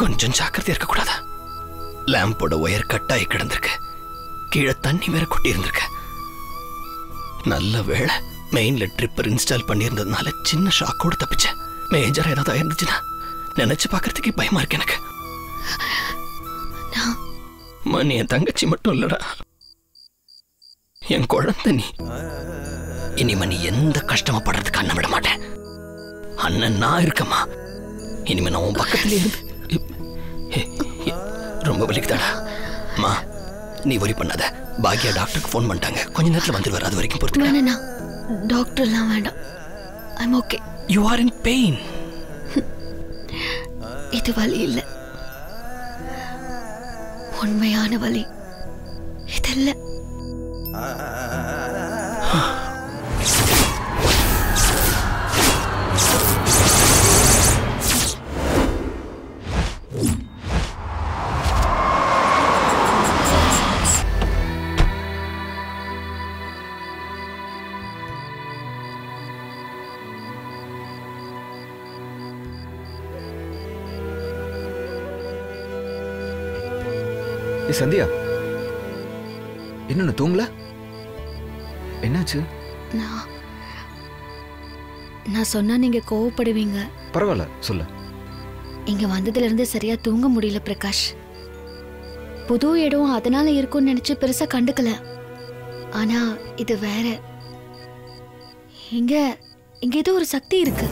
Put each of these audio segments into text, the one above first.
கொஞ்சம் ஜாக்கிரதையா இருக்க கூடாதா? லேம்போட ஒயர் கட் ஆகி கிடந்திருக்கு. கீழே தண்ணி வேற கொட்டி இருந்திருக்கு. நல்ல வேளை மெயின்ல ட்ரிப்பர் இன்ஸ்டால் பண்ணியிருந்ததுனால சின்ன ஷாக்கோட தப்பிச்சேன். மேஜரா ஏதாவது ஆயிருந்துச்சுன்னா நினைச்சு பார்க்கறதுக்கே பயமா இருக்கு எனக்கு. நீ என் தங்கச்சி மட்டும் இல்லடா, என் குழந்தை நீ. இனிமே நீ எந்த கஷ்டமா படுறதுக்கு அண்ணன் விட மாட்டேன். அண்ணன் நான் இருக்கம்மா. இனிமே நான் உன் பக்கத்துல இருந்து. ரொம்ப வலிக்குதாடா அம்மா, நீ worry பண்ணாத. பாக்யா டாக்டருக்கு ஃபோன் பண்ணிட்டாங்க, கொஞ்ச நேரத்துல வந்துருவாரு. அது வரைக்கும் பொறுத்துக்க. டாக்டர் எல்லாம் வேண்டாம், I'm okay. You are in pain. இது வலி இல்ல, உண்மையான வலி இதல்ல. சந்தியா, என்ன தூங்கல? என்னாச்சு? நான் சொன்னா நீங்க கோவப்படுவீங்க. பரவாயில்ல, சொல்லு. இங்க வந்ததுல இருந்து சரியா தூங்க முடியல பிரகாஷ். புது இடம் அதனால இருக்கும்னு நினைச்சு பெருசா கண்டுக்கல. ஆனா இது வேற. இங்க ஏதோ ஒரு சக்தி இருக்கு.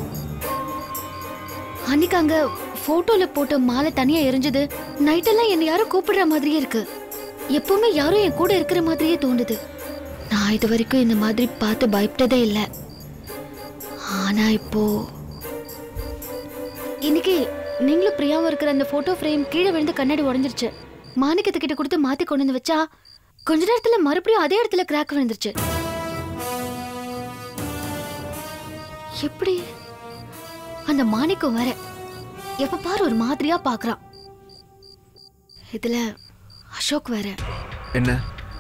அன்னைக்கு அங்க போட்டோல போட்ட மாலை தனியா எரிஞ்சது. நைட்டெல்லாம் என்ன யாரும் கூப்பிடுற மாதிரியே இருக்கு. எப்பவுமே யாரும் என் கூட இருக்கிற மாதிரியே தோணுது. நான் இது வரைக்கும் இந்த மாதிரி பார்த்து பயப்பட்டதே இல்லை. ஆனா இப்போ இன்னைக்கு நீங்களும் பிரியாவும் இருக்கிற அந்த போட்டோ ஃப்ரேம் கீழே விழுந்து கண்ணாடி உடைஞ்சிருச்சு. மாணிக்கத்துக்கிட்ட கொடுத்து மாத்தி கொண்டு வந்து வச்சா கொஞ்ச நேரத்துல மறுபடியும் அதே இடத்துல கிராக் விழுந்துருச்சு. எப்படி? அந்த மாணிக்கம் வேற எப்ப பாரு ஒரு மாதிரியா பாக்குறான். இதுல அசோக் வேற. என்ன?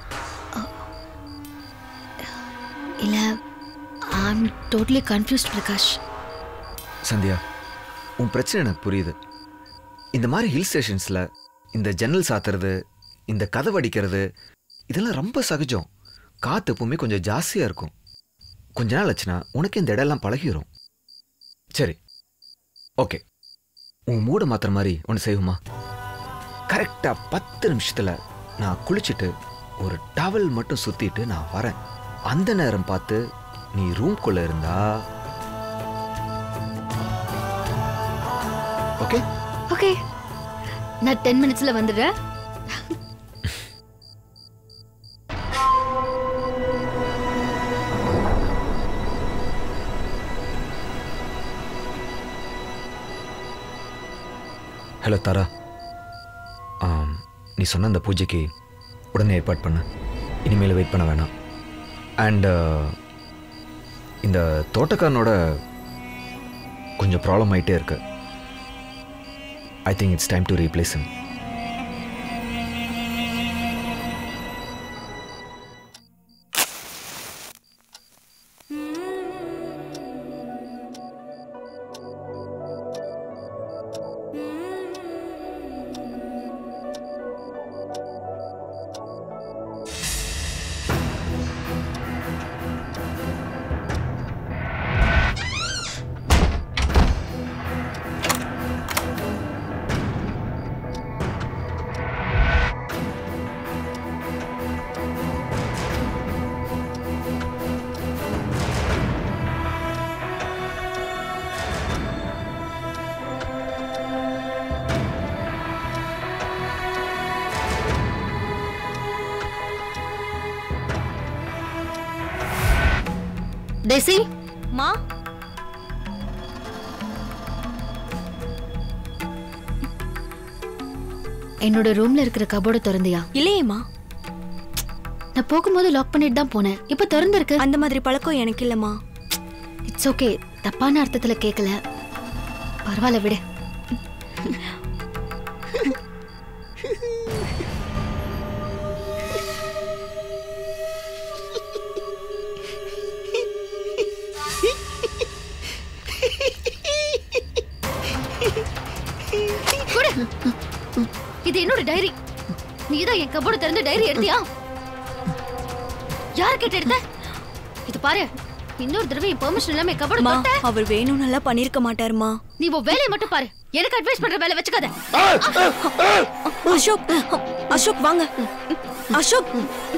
இல்ல, I'm totally confused Prakash. Sandhya, உன் பிரச்சனை எனக்கு புரியுது. இந்த மாதிரி ஹில் ஸ்டேஷன்ஸ்ல இந்த ஜன்னல் சாத்துறது, இந்த கதவு அடிக்கிறது, இதெல்லாம் ரொம்ப சகஜம். காத்து எப்பவுமே கொஞ்சம் ஜாஸ்தியா இருக்கும். கொஞ்ச நாள் ஆச்சுன்னா உனக்கு இந்த இடம்லாம் பழகிரும். சரி, ஓகே. உன் மூட மாத்திர மாதிரி ஒன்று செய்வோமா? கரெக்டா 10 நிமிஷத்துல நான் குளிச்சுட்டு ஒரு டவல் மட்டும் சுத்திட்டு நான் வரேன். அந்த நேரம் பார்த்து நீ ரூம்குள்ள இருந்தா ஓகே? ஓகே, நான் 10 மினிட்ஸ்ல வந்துடுறேன். ஹலோ தாரா, நீ சொன்ன அந்த பூஜைக்கு உடனே ஏற்பாடு பண்ண. இனிமேல் வெயிட் பண்ண வேணாம். அண்ட் இந்த தோட்டக்காரனோட கொஞ்சம் ப்ராப்ளம் ஆகிட்டே இருக்கு. I think it's time to replace him. டெசி மா, என்னோட ரூம்ல இருக்கிற கபோர்டு திறந்தியா? இல்லையேம்மா. நான் போகும்போது லாக் பண்ணிட்டு தான் போனேன். இப்ப திறந்திருக்கு. அந்த மாதிரி பழக்கம் எனக்கு இல்லம்மா. இட்ஸ் ஓகே, தப்பான அர்த்தத்துல கேட்கல. பரவாயில்ல, விடு. குடு. இது என்னோட டைரி. நீதான் என் கபோர்டு திறந்து டைரி எடுத்தியா? யார் கிட்ட எடுத்த? இது பாரு, இன்னொரு தடவை என் பெர்மிஷன் இல்லாம கபோர்டு தொட்ட. அவர் வேணும் நல்லா பண்ணிருக்க மாட்டாருமா. நீ உன் வேலையை மட்டும் பாரு, எனக்கு அட்வைஸ் பண்ற வேலை வச்சுக்காத. அசோக், அசோக் வாங்க. அசோக்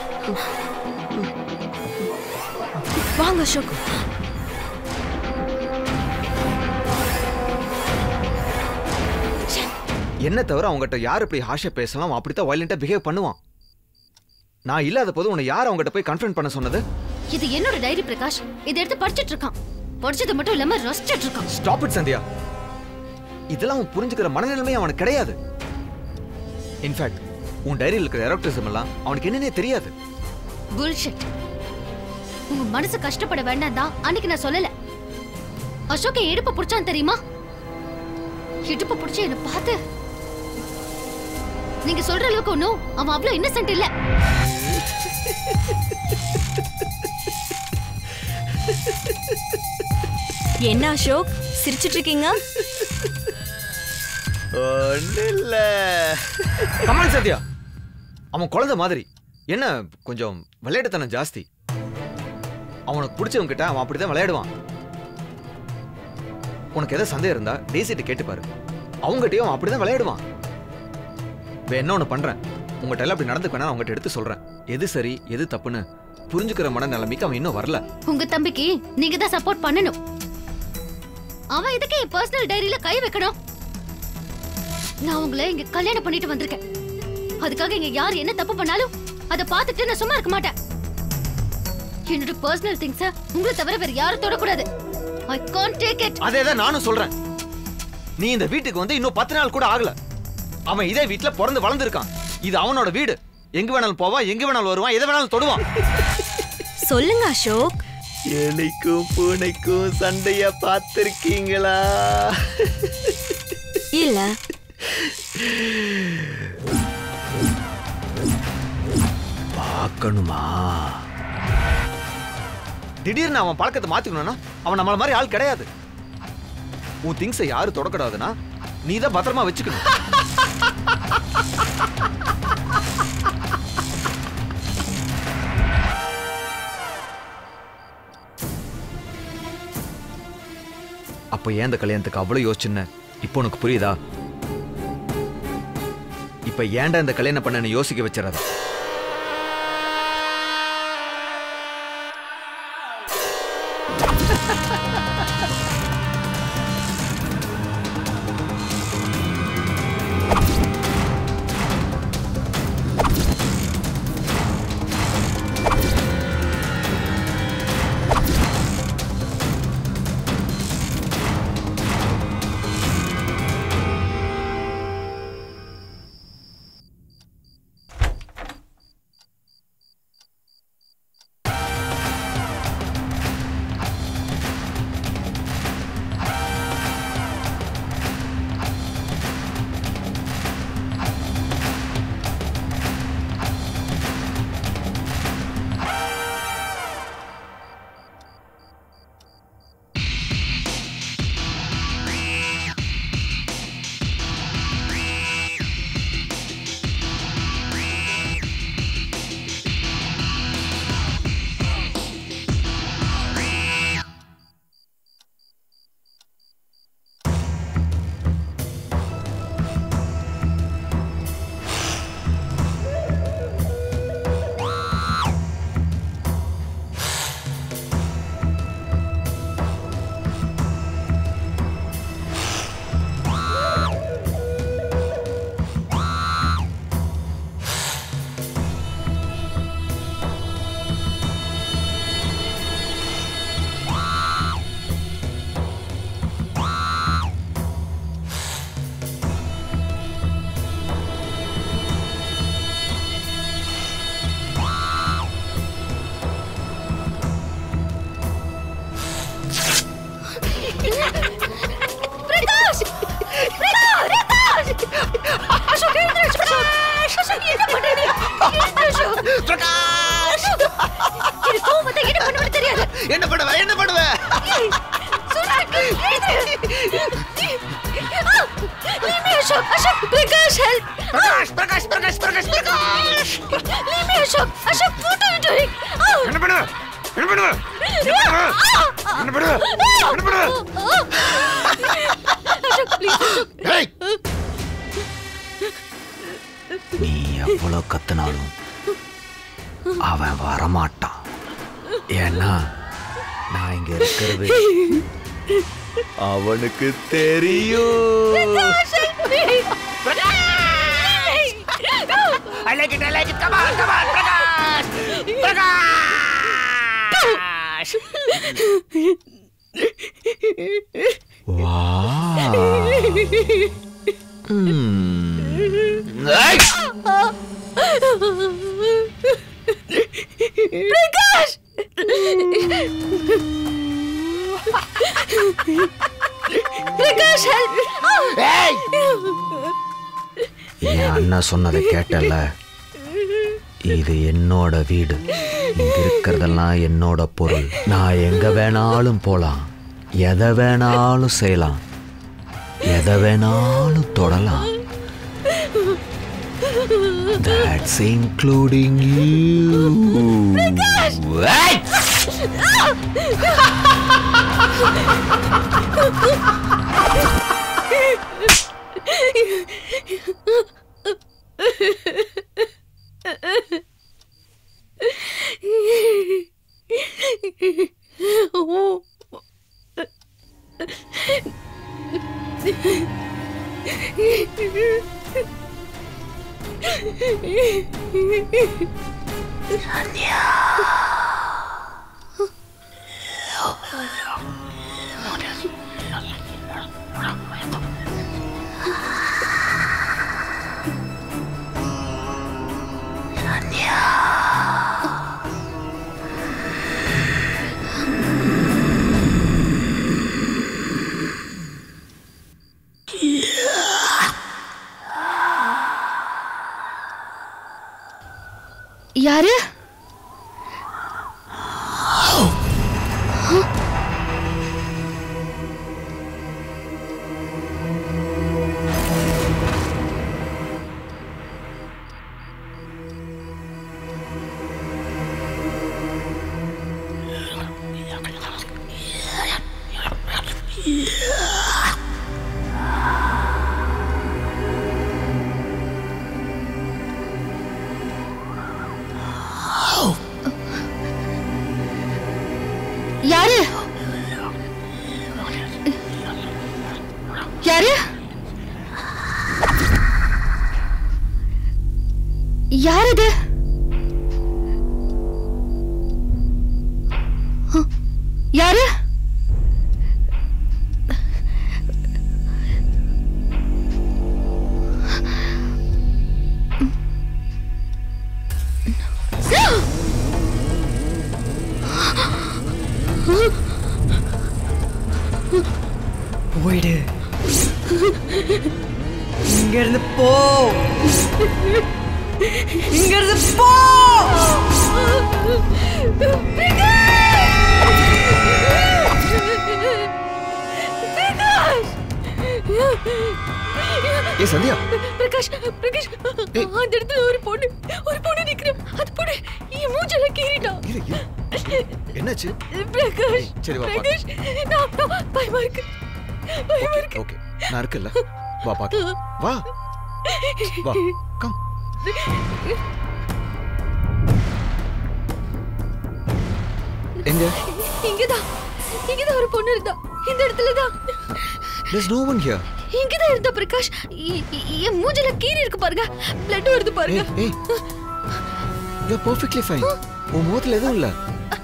வாங்க. அசோக் என்ன தவிர அவங்ககிட்ட யார் இப்படி ஹாஷா பேசலாம், அப்படித்தான் வயலண்டா பிஹேவ் பண்ணுவான். நான் இல்லாத போது உன்னை யார் அவங்ககிட்ட போய் கன்ஃபரன்ட் பண்ண சொன்னது? இது என்னோட டைரி பிரகாஷ். இதை எடுத்து படிச்சிட்டு இருக்கான். படிச்சது மட்டும் இல்லாம ரசிச்சிட்டு இருக்கான். Stop it Sandhya. இதெல்லாம் அவன் புரிஞ்சுக்கிற மனநிலைமை அவனுக்கு கிடையாது. இன்ஃபேக்ட் உன் டைரியில் இருக்கிற எரோட்டிசம் எல்லாம் அவனுக்கு என்னன்னே தெரியாது. புல்ஷிட். உங்க மனசு கஷ்டப்பட வேண்டாம் தான் அன்னைக்கு நான் சொல்லல. அசோக் இடுப்பு புடிச்சான் தெரியுமா? இடுப்பு புடிச்சு என்ன பார்த்து நீங்க சொல்ற அளவுக்கு ஒன்னும் அவன் அவ்வளவு இன்னசென்ட் இல்ல. என்ன அசோக் சிரிச்சிட்டு இருக்கீங்க? இல்ல கமான் சத்யா. அவன் குழந்தை மாதிரி. என்ன கொஞ்சம் விளையாட்டுத்தனம் ஜாஸ்தி. அவனுக்கு பிடிச்சவங்க கிட்ட அவன் அப்படிதான் விளையாடுவான். உனக்கு எதாவது சந்தேகம் இருந்தா டேசிட்ட கேட்டு பாரு. அவங்ககிட்டயும் அவன் அப்படிதான் விளையாடுவான். என்ன ஒண்ணு பண்றேன், உங்ககிட்ட எல்லாம் அப்படி நடந்துக்க வேணா அவங்ககிட்ட எடுத்து சொல்றேன். எது சரி எது தப்புன்னு புரிஞ்சுக்கிற மனநிலைமைக்கு அவன் இன்னும் வரல. உங்க தம்பிக்கு நீங்க தான் சப்போர்ட் பண்ணணும். அவன் இதுக்கு என் பர்சனல் டைரியில கை வைக்கணும். நான் உங்களை இங்க கல்யாணம் பண்ணிட்டு வந்திருக்கேன். அதுக்காக இங்க யார் என்ன தப்பு பண்ணாலும் அதை பார்த்துட்டு நான் சும்மா இருக்க மாட்டேன். என்னோட பர்சனல் திங்ஸ் உங்களை தவிர வேற யாரும் தொடக்கூடாது. I can't take it. அதேதான் நானும் சொல்றேன். நீ இந்த வீட்டுக்கு வந்து இன்னும் 10 நாள் கூட ஆகல. அவன் இதே வீட்டுல பிறந்து வளர்ந்துருக்கான். இது அவனோட வீடு. எங்க வேணாலும் போவான், எங்க வேணாலும் வருவான், எதை வேணாலும் தொடுவான். சொல்லுங்க அசோக். எலிக்கும் பூனைக்கும் சண்டைய பார்த்திருக்கீங்களா? இல்ல. பார்க்கணுமா? திடீர்னு அவன் பழக்கத்தை மாத்திக்கணும்னா அவன் நம்மள மாதிரி ஆள் கிடையாது. உன் திங்ஸை யாரு தொடக்கூடாதுன்னா நீ தான் பத்திரமா வச்சுக்கணும். அப்ப ஏன் இந்த கல்யாணத்துக்கு அவ்வளவு யோசிச்சுன்னு இப்போ உனக்கு புரியுதா? இப்ப ஏன்டா இந்த கல்யாணம் பண்ண யோசிக்க வச்சிடாத. பிரகாஷ் என்ன பண்ணுவ என்ன பண்ணுவ Ashok, Ashok, Prakash, help! Prakash! Leave me, Ashok! Ashok, what are you doing? என்ன பண்ணுவ? Ashok, please, Ashok. Hey! நீ எவ்வளோ கத்துனாலும் அவன் வரமாட்டான். ஏன்னா நான் இங்க இருக்கிறது அவனுக்கு தெரியும். I like it. Come on, Prakash! Wow. Prakash! Prakash, help! Hey! என் அண்ணா சொன்னதை கேட்டல, இது என்னோட வீடு, இங்க இருக்கிறதெல்லாம் என்னோட பொருள். நான் எங்க வேணாலும் போலாம், எதை வேணாலும் செய்யலாம், எதை வேணாலும் தொடலாம். That's including you. யாரு? யாரு? யாரு? யார் இது? யாரு? போயிடு, இங்க இருந்து போ, இங்க இருந்து போ. ஏ சந்தியா, பிரகாஷ், பிரகாஷ், அந்த இடத்துல ஒரு பொண்ணு நிக்கிறேன். அது பொண்ணு என் மூஞ்சல கீறிட்டா. என்னாச்சு? பிரகாஷ், சரி வா, பிரகாஷ், நான் பயமா இருக்கு. ஓகே, நான் இருக்கல, வா பாக்க, வா வா, கம். எங்க? இங்கதான் ஒரு பொண்ணு இருந்தா, இந்த இடத்துல தான். There's no one here. இங்கதான் இருந்தா பிரகாஷ். என் மூஞ்சல கீறி இருக்கு பாருங்க, பிளட் வருது பாருங்க. ஏய், you're perfectly fine. உன் முகத்துல எதுவும் இல்ல.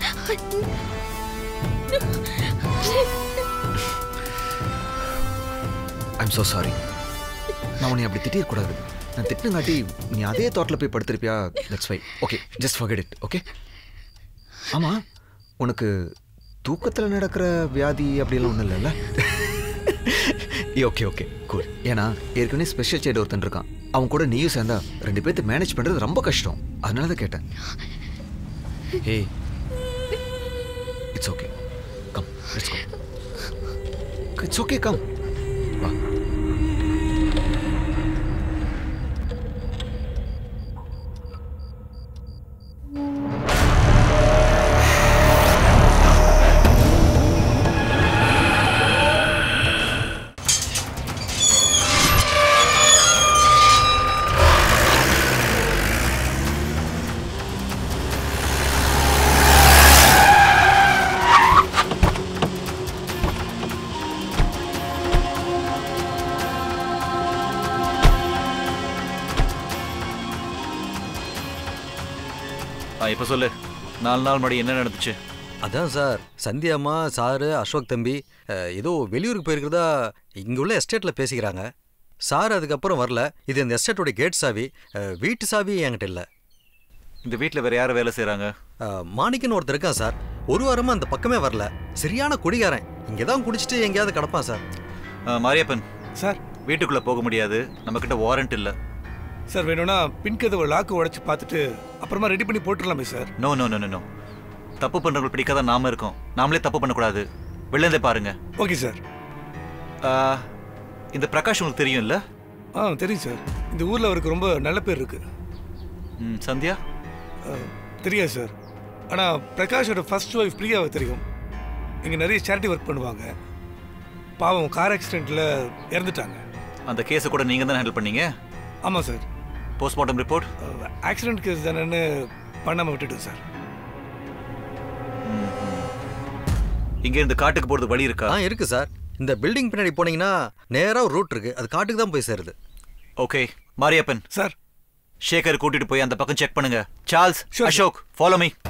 I'm so sorry. நான் உன்னை அப்படி திட்டிருக்கூடாது. நான் திட்டினங்காட்டி நீ அதே தாட்ல போய் படுத்திருப்பியா? That's why. Okay, just forget it. Okay? ஆமா, உனக்கு தூக்கத்துல நடக்கிற வியாதி அப்படிலாம் ஒன்றும் இல்லைல்ல? Okay cool. ஏன்னா ஏற்கனவே ஸ்பெஷல் சைடு ஒருத்தன் இருக்கான், அவன் கூட நீயும் சேர்ந்தா 2 பேர்த்து மேனேஜ் பண்றது ரொம்ப கஷ்டம். அதனால தான் கேட்டேன். Hey, it's okay, come, let's go. It's okay, come, வா. இப்போ சொல்லு 4 நாள் முன்னாடி என்ன நடந்துச்சு? அதான் சார், சந்தியாம்மா, சாரு, அசோக் தம்பி ஏதோ வெளியூருக்கு போயிருக்கிறதா இங்கே உள்ள எஸ்டேட்டில் பேசிக்கிறாங்க. சார் அதுக்கப்புறம் வரல. இது இந்த எஸ்டேட்டோட கேட் சாவி, வீட்டு சாவி என்கிட்ட இல்லை. இந்த வீட்டில் வேறு யாரும் வேலை செய்கிறாங்க? மாணிக்கன்னு ஒருத்தர் இருக்கான் சார். ஒரு வாரமாக அந்த பக்கமே வரல. சரியான குடிகாரன். இங்கே தான் குடிச்சிட்டு எங்கேயாவது கிடப்பான் சார். மாரியப்பன் சார், வீட்டுக்குள்ளே போக முடியாது, நம்மக்கிட்ட வாரண்ட் இல்லை. சார் வேணும்னா பின்கதவை லாக்கு உடைச்சு பார்த்துட்டு அப்புறமா ரெடி பண்ணி போட்டுடலாமே sir. No no no no, தப்பு பண்ணுறவங்க பிடிக்காத நாம இருக்கோம். நாமளே தப்பு பண்ணக்கூடாது. வெளிலேருந்தே பாருங்க. Okay sir. இந்த பிரகாஷ் உங்களுக்கு தெரியும் இல்லை? தெரியும் சார். இந்த ஊரில் அவருக்கு ரொம்ப நல்ல பேர் இருக்கு. சந்தியா? தெரியாது சார். ஆனால் பிரகாஷோட ஃபர்ஸ்ட் ஒய்ஃப் பிரியாவை தெரியும். இங்கே நிறைய சேரிட்டி ஒர்க் பண்ணுவாங்க. பாவம் கார் ஆக்சிடெண்ட்டில் இறந்துட்டாங்க. அந்த கேஸை கூட நீங்கள் தான் ஹேண்டில் பண்ணீங்க? ஆமாம் sir. Postmortem report? Accident case தானேன்னு பண்ணாமல் விட்டுட்டோம் சார். இங்கே இந்த காட்டுக்கு போகிறது வழி இருக்கா? இருக்கு சார். இந்த பில்டிங் பின்னாடி போனீங்கன்னா நேராக ஒரு ரூட் இருக்கு. அது காட்டுக்கு தான் போய் சேருது. ஓகே மாரியப்பன் சார், ஷேகர் கூட்டிட்டு போய் அந்த பக்கம் செக் பண்ணுங்க. Charles, Ashok, follow me.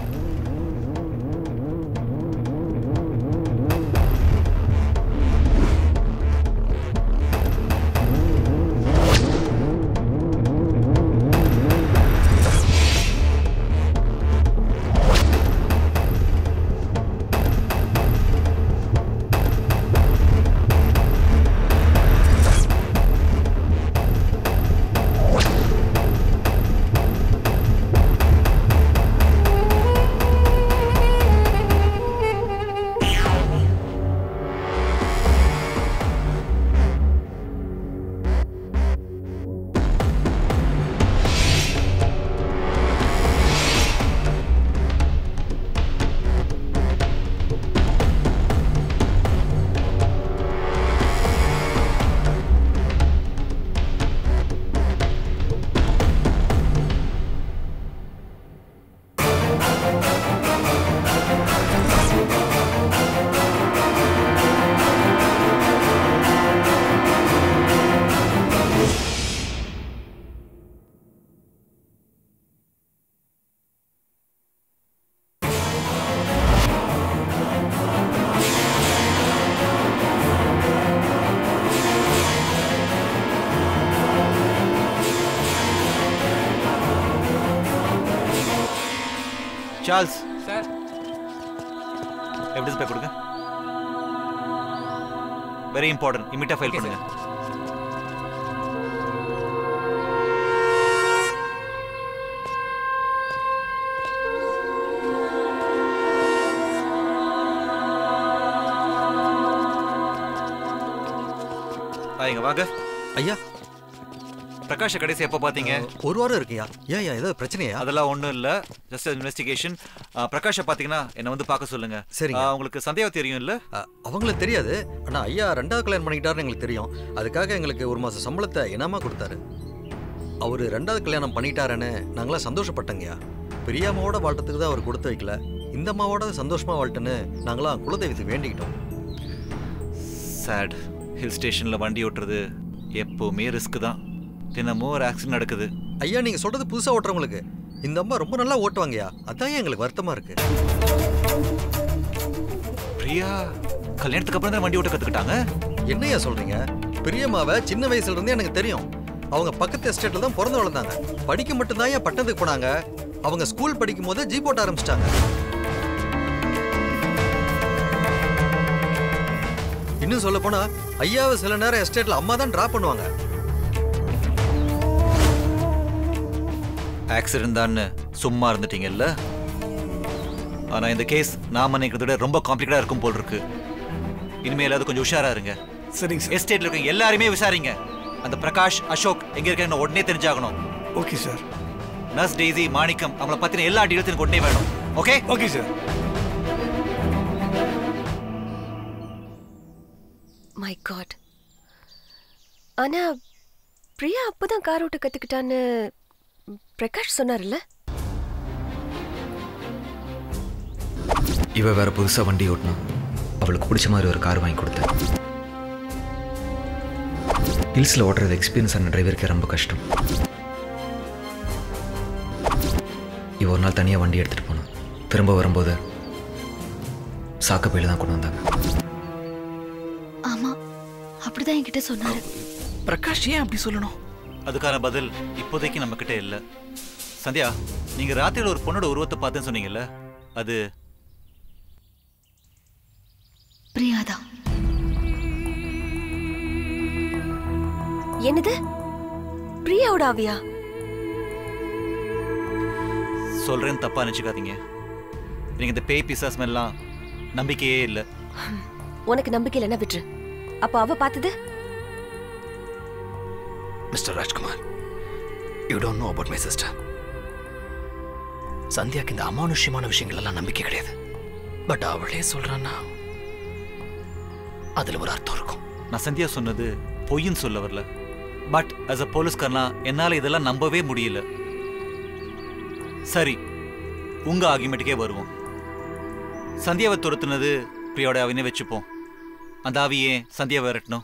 Charles sir, evidence bag கொடுங்க. Very important. இமிடியா ஃபைல் பண்ணுங்க. இங்க வாங்க. ஐயா, பிரகாஷ் கடைசி எப்போ பார்த்தீங்க? ஒரு வாரம் இருக்குயா. ஏன் ஏதோ பிரச்சனையா? அதெல்லாம் ஒன்றும் இல்லை, ஜஸ்ட் இன்வெஸ்டிகேஷன். பிரகாஷை பார்த்தீங்கன்னா என்னை வந்து பார்க்க சொல்லுங்க. சரி. உங்களுக்கு சந்தேகம் தெரியும் இல்லை? அவங்களுக்கு தெரியாது. ஆனால் ஐயா 2வது கல்யாணம் பண்ணிக்கிட்டாருன்னு எங்களுக்கு தெரியும். அதுக்காக எங்களுக்கு 1 மாதம் சம்பளத்தை இனாமா கொடுத்தாரு. அவர் 2வது கல்யாணம் பண்ணிட்டாருன்னு நாங்களாம் சந்தோஷப்பட்டங்கய்யா. பிரியாமாவோட வாழ்றதுக்கு தான் அவர் கொடுத்து வைக்கல. இந்த அம்மாவோட சந்தோஷமா வாழ்ட்டுன்னு நாங்களாம் குலதெய்வத்துக்கு வேண்டிக்கிட்டோம். சேட். ஹில் ஸ்டேஷனில் வண்டி ஓட்டுறது எப்போவுமே ரிஸ்க் தான். தினமும் ஒரு ஆக்சிடென்ட் நடக்குது. ஐயா, நீங்க சொல்றது புதுசா ஓட்டுறவங்களுக்கு. இந்த அம்மா ரொம்ப நல்லா ஓட்டுவாங்கயா. அதான் எங்களுக்கு வருத்தமா இருக்கு. பிரியா கல்யாணத்துக்கு அப்புறம் தான் வண்டி ஓட்ட கத்துக்கிட்டாங்க. என்னையா சொல்றீங்க? பிரியம்மாவை சின்ன வயசுல இருந்தே எனக்கு தெரியும். அவங்க பக்கத்து எஸ்டேட்ல தான் பிறந்து வளர்ந்தாங்க. படிக்க மட்டும்தான் ஏன் பட்டத்துக்கு போனாங்க. அவங்க ஸ்கூல் படிக்கும் போதே ஜீப் ஓட்ட ஆரம்பிச்சிட்டாங்க. இன்னும் சொல்ல போனா ஐயாவை சில நேரம் எஸ்டேட்ல அம்மா தான் டிராப் பண்ணுவாங்க. ஆக்சிடென்ட் தான் சும்மா இருந்துட்டீங்கல்ல. ஆனா இந்த கேஸ் நாம நினைக்கிறத விட ரொம்ப காம்ப்ளிகேட்டா இருக்கும் போல் இருக்கு. இனிமேல் அது கொஞ்சம் உஷாரா இருங்க. சரிங்க சார். எஸ்டேட்ல இருக்க எல்லாருமே விசாரிங்க. அந்த பிரகாஷ், அசோக் எங்க இருக்காங்க உடனே தெரிஞ்சாகணும். Okay sir. Nurse Daisy, Manickam அவங்கள பத்தின எல்லா டீடைல்ஸும் எனக்கு உடனே வேணும். Okay? Okay sir. My god. ஆனா பிரியா அப்பதான் கார் ஓட்ட கத்துக்கிட்டான்னு பிரகாஷ் சொன்னார்ல. இவ வேற புதுசா வண்டி ஓட்டணும். அவளுக்கு பிடிச்ச மாதிரி ஒரு கார் வாங்கி கொடுத்தேன். ஹில்ஸ்ல ஓட்டுறது எக்ஸ்பீரியன்ஸ் ஆன டிரைவருக்கே ரொம்ப கஷ்டம். இவ ஒரு நாள் தனியாக வண்டி எடுத்துகிட்டு போனோம். திரும்ப வரும்போது சாக்கப்பையில் தான் கொண்டு வந்தாங்க. ஆமா, அப்படிதான் என்கிட்ட சொன்னாரு. பிரகாஷ் ஏன் அப்படி சொல்லணும்? அதுக்கான பதில் இப்போதைக்கு நம்ம கிட்ட இல்லை. சந்தியா, நீங்க ராத்திரியில் ஒரு பொண்ணோட உருவத்தை பார்த்தேன்னு சொன்னீங்கல்ல, அது பிரியாதான். என்னது? பிரியாவோட ஆவியா? சொல்றேன்னு தப்பா நினைச்சுக்காதீங்க. நீங்க இந்த பேய் பிசாஸ் எல்லாம் நம்பிக்கையே இல்லை. உனக்கு நம்பிக்கை இல்லைன்னா விட்டுரு. அப்ப அவ பார்த்தது? Mister Rajkumar, you don't know about my sister. சந்தியாக்கு இந்த அமானுஷ்யமான விஷயங்கள் எல்லாம் நம்பிக்கை கிடையாது. பட் அவளே சொல்றான்னா அதுல ஒரு அர்த்தம் இருக்கும். நான் சந்தியா சொன்னது பொய்ன்னு சொல்ல வரல. பட் as a போலீஸ்காரனா என்னால இதெல்லாம் நம்பவே முடியல. சரி, உங்க ஆர்குமெண்ட்டுக்கே வருவோம். சந்தியாவை துரத்துனது பிரியோட ஆவினே வச்சுப்போம். அந்த ஆவியே சந்தியாவை விரட்டணும்.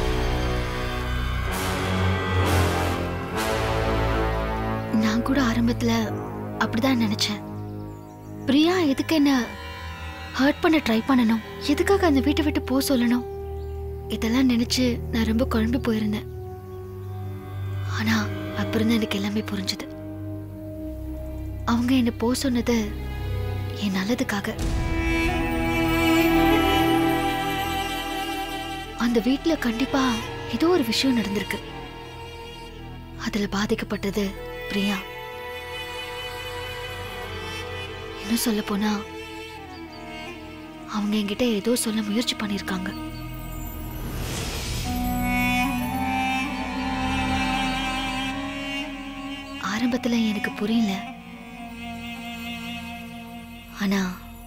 நான் கூட ஆரம்பத்துல அப்படிதான் நினைச்சேன். பிரியா எதுக்கு என்ன ஹர்ட் பண்ண ட்ரை பண்ணணும்? எதுக்காக அந்த வீட்டை விட்டு போக சொல்லணும்? இதெல்லாம் நினைச்சு நான் ரொம்ப குழம்பி போயிருந்தேன். ஆனா அப்புறம் தான் எனக்கு எல்லாமே புரிஞ்சுது. அவங்க என்ன போக சொன்னது என் நல்லதுக்காக. அந்த வீட்டுல கண்டிப்பா ஏதோ ஒரு விஷயம் நடந்திருக்கு. அதுல பாதிக்கப்பட்டது பிரியா. இன்னும் சொல்ல போனா அவங்க என்கிட்ட ஏதோ சொல்ல முயற்சி பண்ணிருக்காங்க. ஆரம்பத்துல எனக்கு புரியல. ஆனா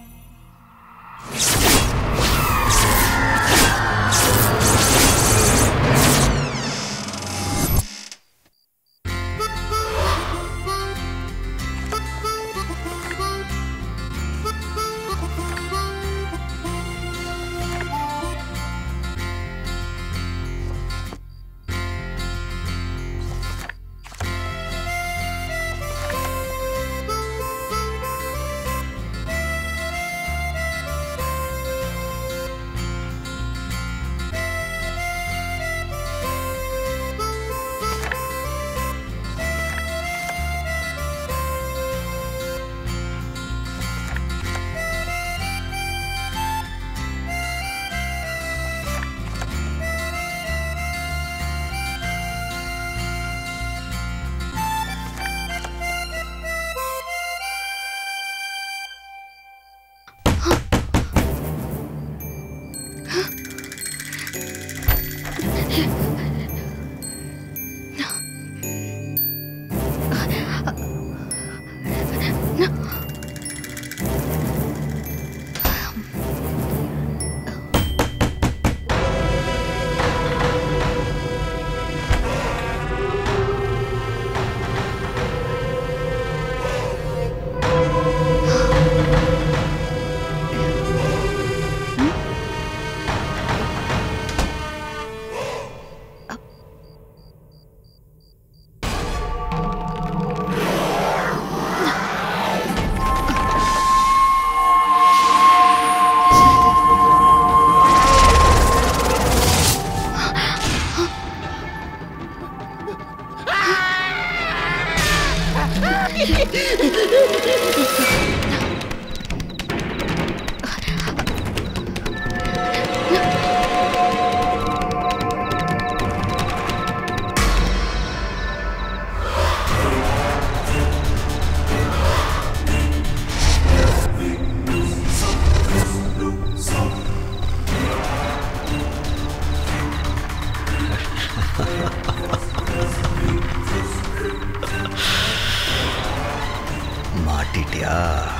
மாட்டிட்டியா?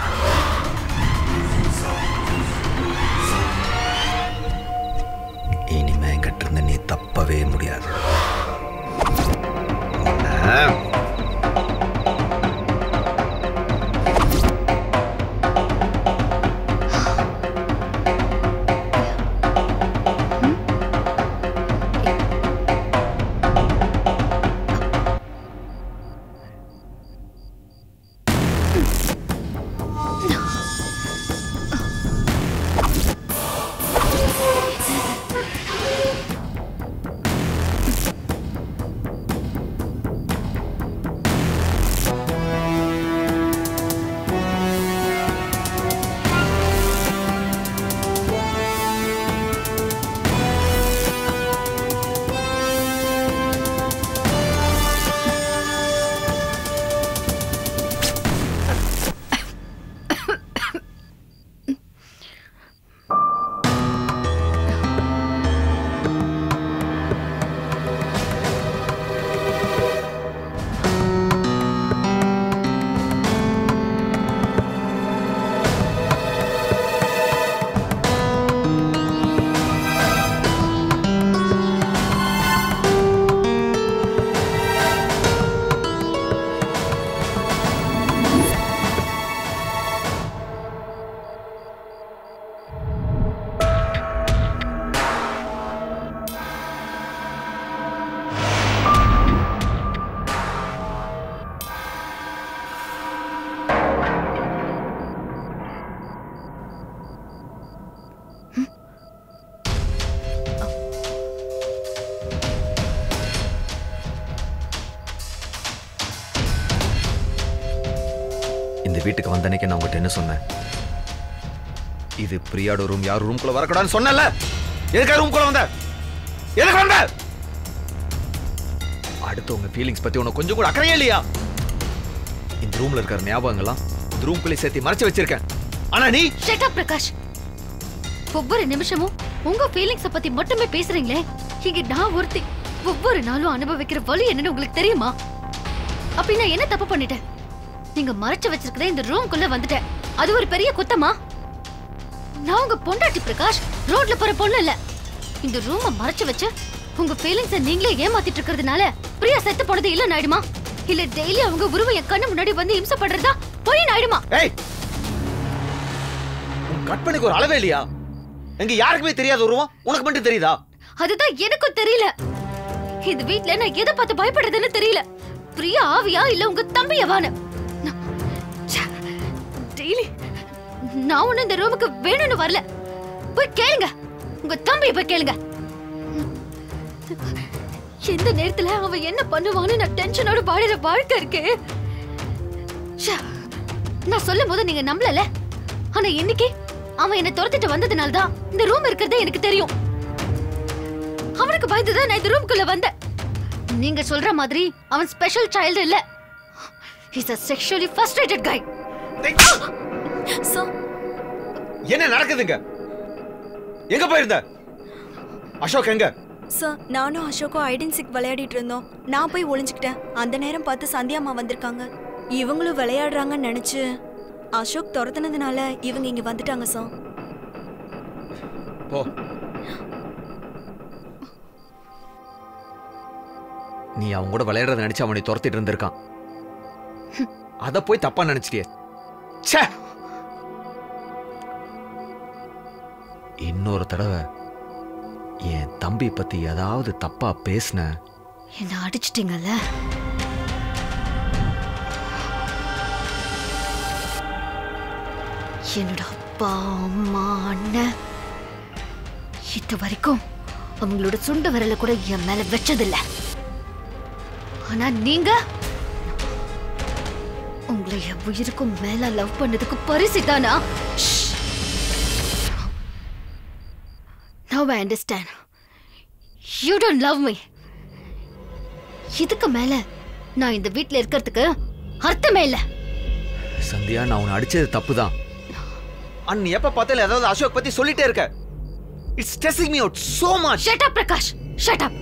இனிமே என்கிட்ட இருந்து நீ தப்பவே முடியாது. இந்த வீட்டுக்கு வந்தனைக்கு நான் உங்ககிட்ட என்ன சொன்னேன்? இது பிரியாட ரூம், யார் ரூம்குள்ள வரக்கூடாதுன்னு சொன்னல. எதுக்கு ரூம்குள்ள வந்த? எதுக்கு வந்த? அடுத்து உங்க ஃபீலிங்ஸ் பத்தி உனக்கு கொஞ்சம் கூட அக்கறையே இல்லையா? இந்த ரூம்ல இருக்கிற ஞாபகங்கள்லாம் இந்த ரூம்குள்ளே சேர்த்து மறைச்சு வச்சிருக்கேன். ஆனா நீ ஷட் அப் பிரகாஷ். ஒவ்வொரு நிமிஷமும் உங்க ஃபீலிங்ஸ பத்தி மட்டுமே பேசுறீங்களே. இங்க நான் ஒருத்தி ஒவ்வொரு நாளும் அனுபவிக்கிற வலி என்னன்னு உங்களுக்கு தெரியுமா? அப்படி நான் என்ன தப்பு பண்ணிட்டேன்? நீங்க மறைச்சு வச்சிருக்கதே இந்த ரூம்குள்ள வந்துட்டேன். அது ஒரு பெரிய குத்தமா? நான் உங்க பொண்டாட்டி பிரகாஷ், ரோட்ல போற பொண்ணு இல்ல. இந்த ரூமை மறைச்சு வச்சு உங்க ஃபீலிங்ஸ நீங்களே ஏமாத்திட்டு இருக்கிறதுனால பிரியா செத்து போனது இல்ல நாயிடுமா? இல்ல டெய்லி அவங்க உருவம் என் கண்ணு முன்னாடி வந்து இம்சப்படுறதா போய் நாயிடுமா? ஏய், உன் கற்பனைக்கு ஒரு அளவே இல்லையா? எங்க யாருக்குமே தெரியாத உருவம் உனக்கு மட்டும் தெரியுதா? அதுதான் எனக்கும் தெரியல. இந்த வீட்ல நான் எதை பார்த்து பயப்படுறதுன்னு தெரியல. பிரியா ஆவியா இல்ல உங்க தம்பியவான்னு. டெய்லி நான் ஒண்ணு இந்த ரூமுக்கு வேணும்னு வரல. போய் கேளுங்க, உங்க தம்பிய போய் கேளுங்க. எந்த நேரத்துல அவன் என்ன பண்ணுவான்னு நான் டென்ஷனோட வாடுற வாழ்க்கை இருக்கு. நான் சொல்லும் போது நீங்க நம்பல. ஆனா இன்னைக்கு அவன் என்ன துரத்திட்டு வந்ததுனாலதான் இந்த ரூம் இருக்கிறதே எனக்கு தெரியும். அவனுக்கு பயந்துதான் நான் இந்த ரூம்குள்ள வந்தேன். நீங்க சொல்ற மாதிரி அவன் ஸ்பெஷல் சைல்டு இல்ல. He's a sexually frustrated guy. என்ன நடக்குதுங்க? எங்க போயிருந்த? அசோக் எங்க? சார், நானும் அசோக்கும் ஐடென்டிக் விளையாடிட்டு இருந்தோம். நான் போய் ஒளிஞ்சுக்கிட்டேன். அந்த நேரம் பார்த்து சந்தியா அம்மா வந்திருக்காங்க. இவங்களும் விளையாடுறாங்கன்னு நினைச்சு அசோக் துரத்துனதுனால இவங்க இங்க வந்துட்டாங்க சார். போ. நீ அவங்க கூட விளையாடுறத நினைச்சு அவனை துரத்திட்டு இருந்திருக்கான். அத போய் தப்பா நினைச்சிட்டியே. ச்சே. இன்னொரு தடவை என் தம்பி பத்தி ஏதாவது தப்பா பேசின என்ன அடிச்சிட்டீங்கல்ல. என்னோட அப்பா அம்மா அண்ணன் இது வரைக்கும் அவங்களோட சுண்டு விரல கூட என் மேல வச்சதில்ல. ஆனா நீங்க உங்களை என் உயிருக்கும் மேல லவ் பண்ணதுக்கு பரிசுதானா? Now I understand. You don't love me. இதுக்கு மேல நான் இந்த வீட்ல இருக்கிறதுக்கு அர்த்தமே இல்ல. சந்தியா, நான் உன்னை அடிச்சது தப்புதான். நீ எப்ப பார்த்தாலும் ஏதாவது அசோக் பத்தி சொல்லிட்டே இருக்க. It's stressing me out so much. Shut up, Prakash. Shut up.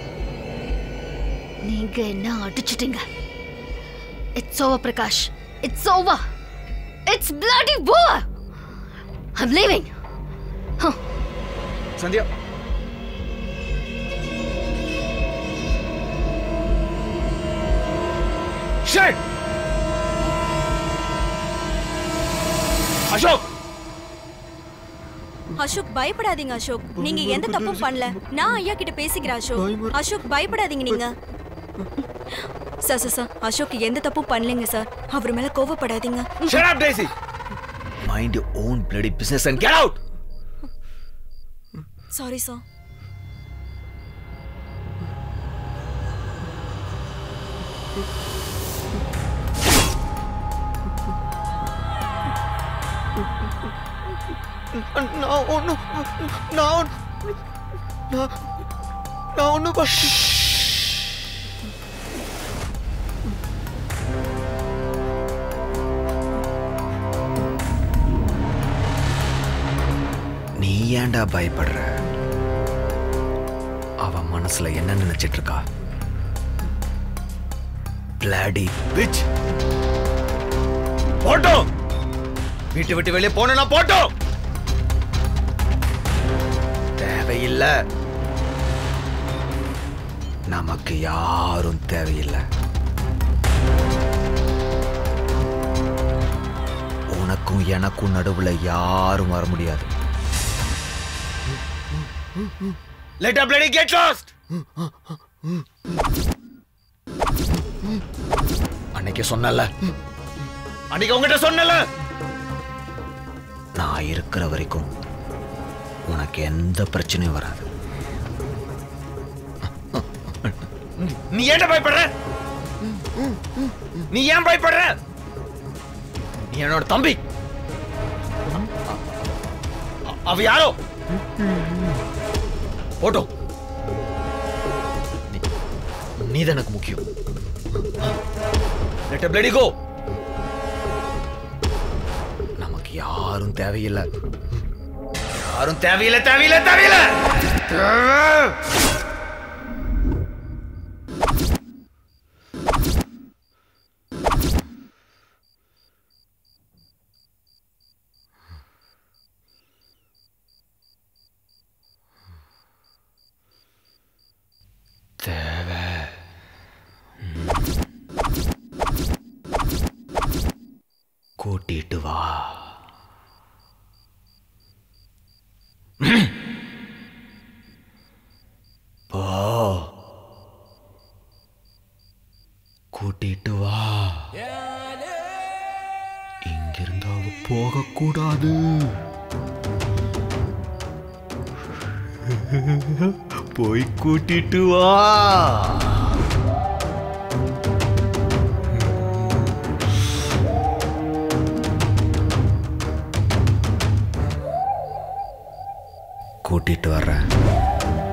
நீங்க என்ன அடிச்சிட்டீங்க. It's over, Prakash. It's over. It's bloody war. I'm leaving. Sandhya, shit. Ashok, Ashok பயப்படாதீங்க. அசோக், நீங்க எந்த தப்பும் பண்ணல. நான் ஐயா கிட்ட பேசிக்கிறேன். அசோக், அசோக் பயப்படாதீங்க. நீங்க சார் அசோக் எந்த தப்பும் பண்ணலங்க சார். அவர் மேல கோவப்படாதீங்க. Shut up, Daisy. Mind your own bloody business and get out. Sorry, sir. நீ ஏன்டா பயப்படுற? அவ மனசுல என்ன நினைச்சிட்டு இருக்கா? Bloody bitch. போட்டோ வீட்டு விட்டு வெளியே போனா போட்டோ தேவையில்லை. நமக்கு யாரும் தேவையில்லை. உனக்கும் எனக்கும் நடுவுல யாரும் வர முடியாது. Let her bloody get lost. அன்னைக்கு சொன்னல, அன்னைக்கு உங்ககிட்ட சொன்னல, நான் இருக்கிற வரைக்கும் உனக்கு எந்த பிரச்சனையும் வராது. நீ ஏன் பயப்படுற? நீ ஏன் பயப்படுற? நீ என்னோட தம்பி. அவ யாரோ போட்டோம். நீதான் எனக்கு முக்கியம். Let her bloody go. நமக்கு யாரும் தேவையில்லை. யாரும் தேவையில்லை தேவையில்லை தேவையில்லை. தேவை. கூட்டிட்டு வா. போ. கூட்டிட்டு வா. இங்கிருந்து அவ போகக்கூடாது. போய் கூட்டிட்டு வா. கூட்டிட்டு வர்றேன்.